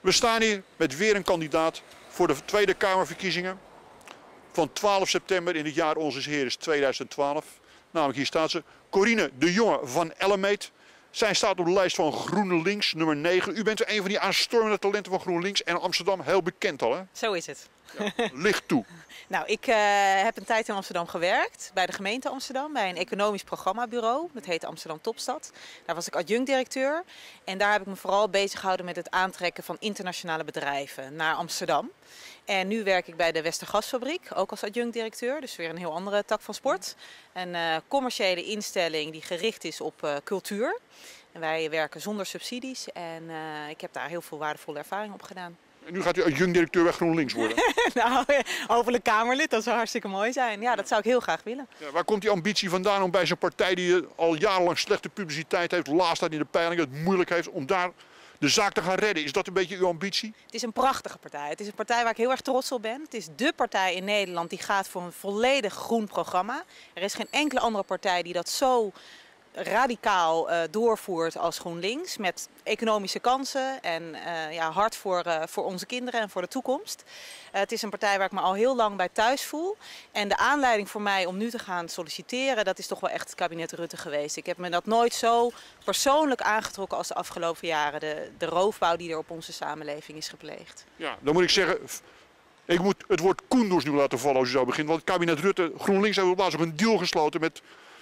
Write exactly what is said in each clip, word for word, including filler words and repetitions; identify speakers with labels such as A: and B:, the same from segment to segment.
A: We staan hier met weer een kandidaat voor de Tweede Kamerverkiezingen van twaalf september in het jaar Onze Heeres tweeduizend twaalf. Namelijk hier staat ze, Corine de Jonge van Ellemeet. Zij staat op de lijst van GroenLinks, nummer negen. U bent een van die aanstormende talenten van GroenLinks en Amsterdam heel bekend al, hè?
B: Zo is het.
A: Ja, licht toe.
B: Nou, ik uh, heb een tijd in Amsterdam gewerkt, bij de gemeente Amsterdam, bij een economisch programmabureau. Dat heette Amsterdam Topstad. Daar was ik adjunct-directeur. En daar heb ik me vooral bezig gehouden met het aantrekken van internationale bedrijven naar Amsterdam. En nu werk ik bij de Westergasfabriek, ook als adjunct-directeur. Dus weer een heel andere tak van sport. Een uh, commerciële instelling die gericht is op uh, cultuur. En wij werken zonder subsidies en uh, ik heb daar heel veel waardevolle ervaring op gedaan.
A: En nu gaat u adjunct-directeur bij GroenLinks worden?
B: Nou, hopelijk Kamerlid, dat zou hartstikke mooi zijn. Ja, dat zou ik heel graag willen.
A: Ja, waar komt die ambitie vandaan om bij zo'n partij die al jarenlang slechte publiciteit heeft, laatst staat in de peiling, het moeilijk heeft, om daar de zaak te gaan redden? Is dat een beetje uw ambitie?
B: Het is een prachtige partij. Het is een partij waar ik heel erg trots op ben. Het is dé partij in Nederland die gaat voor een volledig groen programma. Er is geen enkele andere partij die dat zo radicaal uh, doorvoert als GroenLinks, met economische kansen en uh, ja, hard voor, uh, voor onze kinderen en voor de toekomst. Uh, het is een partij waar ik me al heel lang bij thuis voel. En de aanleiding voor mij om nu te gaan solliciteren, dat is toch wel echt het kabinet Rutte geweest. Ik heb me dat nooit zo persoonlijk aangetrokken als de afgelopen jaren. De, de roofbouw die er op onze samenleving is gepleegd.
A: Ja, dan moet ik zeggen, ik moet het woord Koenders nu laten vallen als u zou beginnen. Want het kabinet Rutte, GroenLinks heeft op laatst ook een deal gesloten met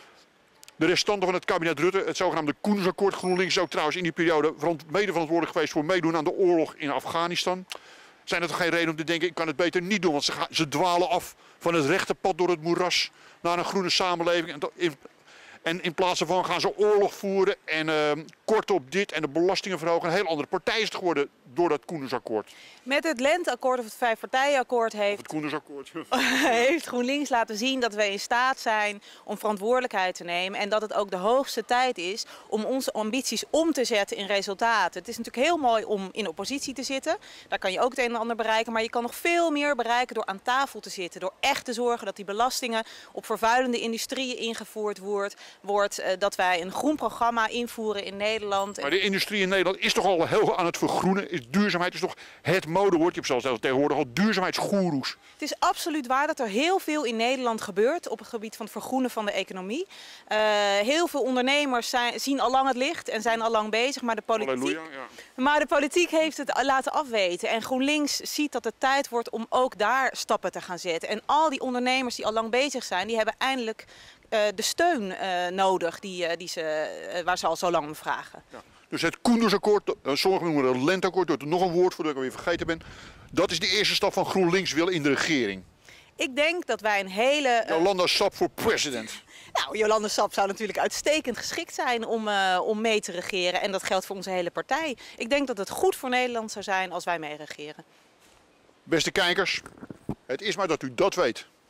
A: de restanten van het kabinet Rutte, het zogenaamde Koendersakkoord. GroenLinks is ook trouwens in die periode mede verantwoordelijk geweest voor meedoen aan de oorlog in Afghanistan. Zijn er toch geen reden om te denken, ik kan het beter niet doen, want ze, gaan, ze dwalen af van het rechte pad door het moeras naar een groene samenleving. En in, en in plaats daarvan gaan ze oorlog voeren en uh, korten op dit en de belastingen verhogen. Een heel andere partij is het geworden door dat Koendersakkoord.
B: Met het Lenteakkoord of het Vijfpartijenakkoord heeft,
A: het Koendersakkoord.
B: heeft GroenLinks laten zien dat we in staat zijn om verantwoordelijkheid te nemen. En dat het ook de hoogste tijd is om onze ambities om te zetten in resultaten. Het is natuurlijk heel mooi om in oppositie te zitten. Daar kan je ook het een en ander bereiken. Maar je kan nog veel meer bereiken door aan tafel te zitten. Door echt te zorgen dat die belastingen op vervuilende industrieën ingevoerd wordt. wordt dat wij een groen programma invoeren in Nederland.
A: Maar de industrie in Nederland is toch al heel aan het vergroenen. Is duurzaamheid is toch het modewoord. Je hebt zelfs tegenwoordig al duurzaamheidsgoeroes.
B: Het is absoluut waar dat er heel veel in Nederland gebeurt op het gebied van het vergroenen van de economie. Uh, heel veel ondernemers zijn, zien al lang het licht en zijn al lang bezig, maar de politiek,
A: Halleluja, ja.
B: maar de politiek heeft het laten afweten. En GroenLinks ziet dat het tijd wordt om ook daar stappen te gaan zetten. En al die ondernemers die al lang bezig zijn, die hebben eindelijk uh, de steun uh, nodig die, uh, die ze, uh, waar ze al zo lang om vragen.
A: Ja. Dus het Koendersakkoord, sommigen noemen het Lenteakkoord, dat er nog een woord voor dat ik alweer vergeten ben. Dat is de eerste stap van GroenLinks wil in de regering.
B: Ik denk dat wij een hele... Uh...
A: Jolanda Sap voor president.
B: Nou, Jolanda Sap zou natuurlijk uitstekend geschikt zijn om, uh, om mee te regeren. En dat geldt voor onze hele partij. Ik denk dat het goed voor Nederland zou zijn als wij mee regeren.
A: Beste kijkers, het is maar dat u dat weet.